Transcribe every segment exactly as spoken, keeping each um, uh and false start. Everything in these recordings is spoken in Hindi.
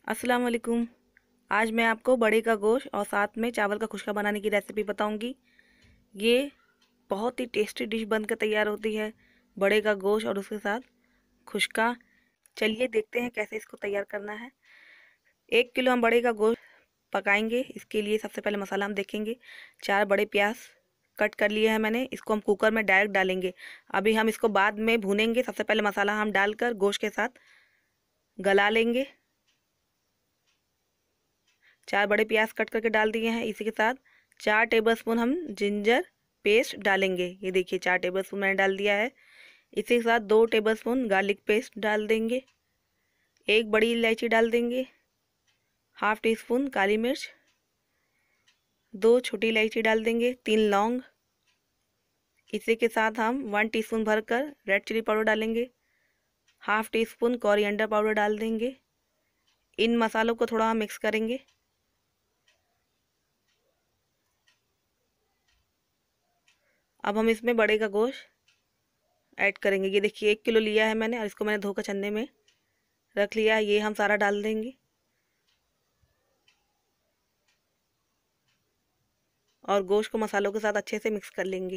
अस्सलाम वालेकुम। आज मैं आपको बड़े का गोश्त और साथ में चावल का खुशका बनाने की रेसिपी बताऊंगी। ये बहुत ही टेस्टी डिश बनकर तैयार होती है, बड़े का गोश्त और उसके साथ खुशका। चलिए देखते हैं कैसे इसको तैयार करना है। एक किलो हम बड़े का गोश्त पकाएंगे। इसके लिए सबसे पहले मसाला हम देखेंगे। चार बड़े प्याज कट कर लिए हैं मैंने, इसको हम कुकर में डायरेक्ट डालेंगे। अभी हम इसको बाद में भूनेंगे। सबसे पहले मसाला हम डालकर गोश्त के साथ गला लेंगे। चार बड़े प्याज कट करके डाल दिए हैं। इसी के साथ चार टेबलस्पून हम जिंजर पेस्ट डालेंगे। ये देखिए चार टेबलस्पून मैंने डाल दिया है। इसी के साथ दो टेबलस्पून गार्लिक पेस्ट डाल देंगे। एक बड़ी इलायची डाल देंगे। हाफ टी स्पून काली मिर्च, दो छोटी इलायची डाल देंगे, तीन लौंग। इसी के साथ हम वन टीस्पून भरकर रेड चिली पाउडर डालेंगे। Half teaspoon coriander powder डाल देंगे। इन मसालों को थोड़ा हम मिक्स करेंगे। अब हम इसमें बड़े का गोश्त ऐड करेंगे। ये देखिए एक किलो लिया है मैंने और इसको मैंने धोकर छन्ने में रख लिया है। ये हम सारा डाल देंगे और गोश्त को मसालों के साथ अच्छे से मिक्स कर लेंगे।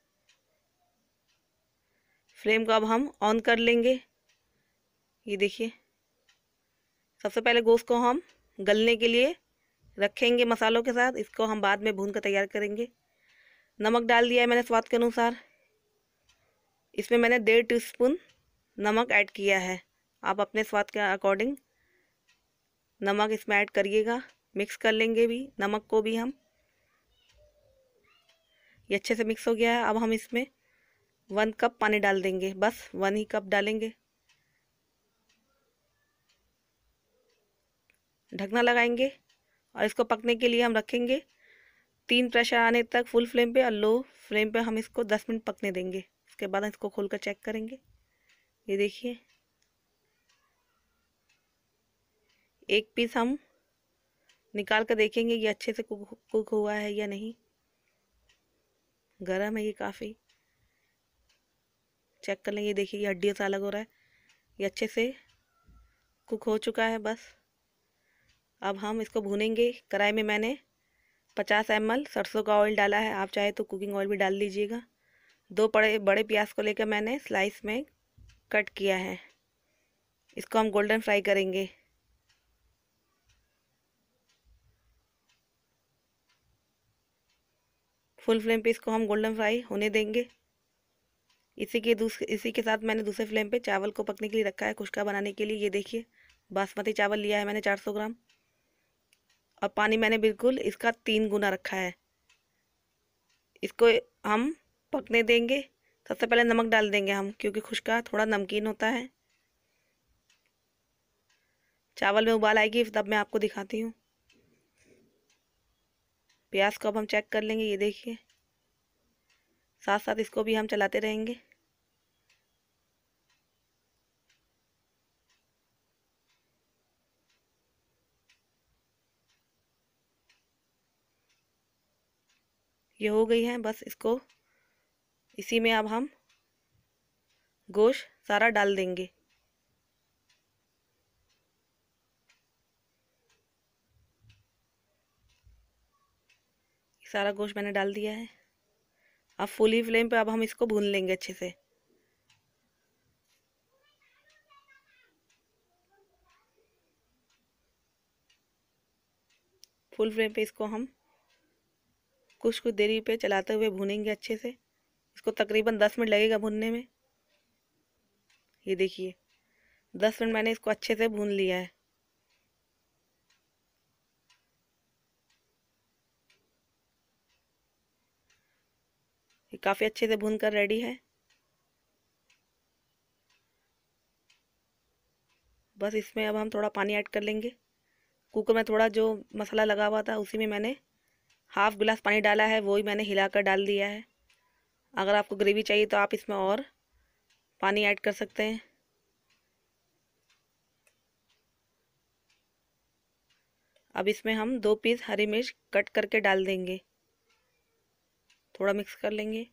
फ्लेम को अब हम ऑन कर लेंगे। ये देखिए सबसे पहले गोश्त को हम गलने के लिए रखेंगे मसालों के साथ। इसको हम बाद में भून कर तैयार करेंगे। नमक डाल दिया है मैंने स्वाद के अनुसार। इसमें मैंने डेढ़ टीस्पून नमक ऐड किया है। आप अपने स्वाद के अकॉर्डिंग नमक इसमें ऐड करिएगा। मिक्स कर लेंगे भी नमक को भी हम। ये अच्छे से मिक्स हो गया है। अब हम इसमें वन कप पानी डाल देंगे। बस वन ही कप डालेंगे। ढकना लगाएंगे और इसको पकने के लिए हम रखेंगे तीन प्रेशर आने तक फुल फ्लेम पे, और लो फ्लेम पे हम इसको दस मिनट पकने देंगे। उसके बाद हम इसको खोलकर चेक करेंगे। ये देखिए एक पीस हम निकाल कर देखेंगे ये अच्छे से कुक कुक हुआ है या नहीं। गरम है ये काफ़ी। चेक कर लेंगे। ये देखिए ये हड्डियों से अलग हो रहा है। ये अच्छे से कुक हो चुका है। बस अब हम इसको भूनेंगे। कढ़ाई में मैंने पचास एम एल सरसों का ऑयल डाला है। आप चाहे तो कुकिंग ऑयल भी डाल लीजिएगा। दो बड़े बड़े प्याज को लेकर मैंने स्लाइस में कट किया है। इसको हम गोल्डन फ्राई करेंगे। फुल फ्लेम पे इसको हम गोल्डन फ्राई होने देंगे। इसी के दूसरे इसी के साथ मैंने दूसरे फ्लेम पे चावल को पकने के लिए रखा है खुशका बनाने के लिए। ये देखिए बासमती चावल लिया है मैंने चार सौ ग्राम, और पानी मैंने बिल्कुल इसका तीन गुना रखा है। इसको हम पकने देंगे। सबसे पहले नमक डाल देंगे हम, क्योंकि खुशका थोड़ा नमकीन होता है। चावल में उबाल आएगी तब मैं आपको दिखाती हूँ। प्याज को अब हम चेक कर लेंगे। ये देखिए साथ साथ इसको भी हम चलाते रहेंगे। ये हो गई है। बस इसको इसी में अब हम गोश्त सारा डाल देंगे। सारा गोश्त मैंने डाल दिया है। अब फुल ही फ्लेम पे अब हम इसको भून लेंगे अच्छे से। फुल फ्लेम पे इसको हम कुछ कुछ देरी पे चलाते हुए भूनेंगे अच्छे से। इसको तकरीबन दस मिनट लगेगा भूनने में। ये देखिए दस मिनट मैंने इसको अच्छे से भून लिया है। ये काफ़ी अच्छे से भून कर रेडी है। बस इसमें अब हम थोड़ा पानी ऐड कर लेंगे। कुकर में थोड़ा जो मसाला लगा हुआ था उसी में मैंने हाफ गिलास पानी डाला है, वो ही मैंने हिलाकर डाल दिया है। अगर आपको ग्रेवी चाहिए तो आप इसमें और पानी ऐड कर सकते हैं। अब इसमें हम दो पीस हरी मिर्च कट करके डाल देंगे। थोड़ा मिक्स कर लेंगे।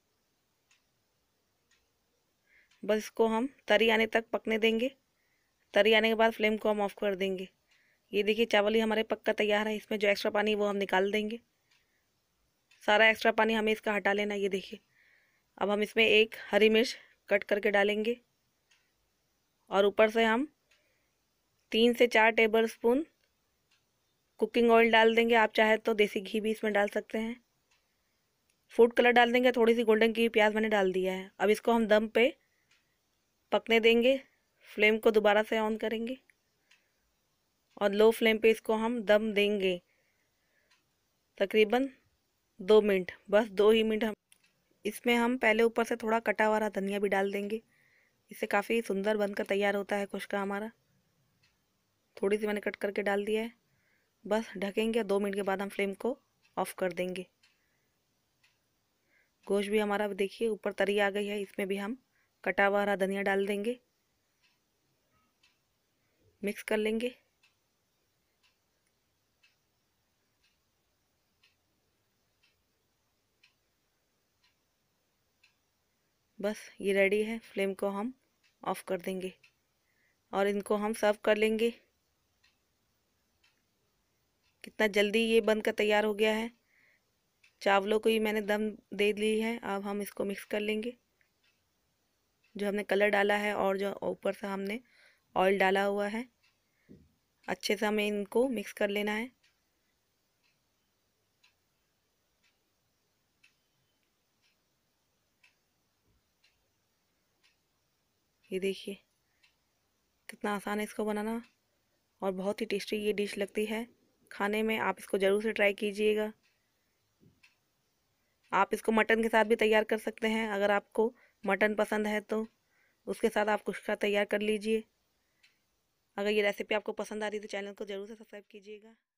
बस इसको हम तरी आने तक पकने देंगे। तरी आने के बाद फ्लेम को हम ऑफ कर देंगे। ये देखिए चावल ही हमारे पक्का तैयार है। इसमें जो एक्स्ट्रा पानी वो हम निकाल देंगे। सारा एक्स्ट्रा पानी हमें इसका हटा लेना। ये देखिए अब हम इसमें एक हरी मिर्च कट करके डालेंगे और ऊपर से हम तीन से चार टेबल स्पून कुकिंग ऑयल डाल देंगे। आप चाहे तो देसी घी भी इसमें डाल सकते हैं। फूड कलर डाल देंगे। थोड़ी सी गोल्डन की प्याज मैंने डाल दिया है। अब इसको हम दम पे पकने देंगे। फ्लेम को दोबारा से ऑन करेंगे और लो फ्लेम पे इसको हम दम देंगे तकरीबन दो मिनट, बस दो ही मिनट। हम इसमें हम पहले ऊपर से थोड़ा कटा हुआ धनिया भी डाल देंगे। इससे काफ़ी सुंदर बनकर तैयार होता है कुश्का हमारा। थोड़ी सी मैंने कट करके डाल दिया है। बस ढकेंगे। दो मिनट के बाद हम फ्लेम को ऑफ कर देंगे। गोश्त भी हमारा देखिए ऊपर तरी आ गई है। इसमें भी हम कटा हुआ हरा धनिया डाल देंगे। मिक्स कर लेंगे। बस ये रेडी है। फ्लेम को हम ऑफ कर देंगे और इनको हम सर्व कर लेंगे। कितना जल्दी ये बनकर तैयार हो गया है। चावलों को ही मैंने दम दे ली है। अब हम इसको मिक्स कर लेंगे। जो हमने कलर डाला है और जो ऊपर से हमने ऑयल डाला हुआ है, अच्छे से हमें इनको मिक्स कर लेना है। ये देखिए कितना आसान है इसको बनाना और बहुत ही टेस्टी ये डिश लगती है खाने में। आप इसको ज़रूर से ट्राई कीजिएगा। आप इसको मटन के साथ भी तैयार कर सकते हैं। अगर आपको मटन पसंद है तो उसके साथ आप कुश्का तैयार कर लीजिए। अगर ये रेसिपी आपको पसंद आ रही है तो चैनल को ज़रूर से सब्सक्राइब कीजिएगा।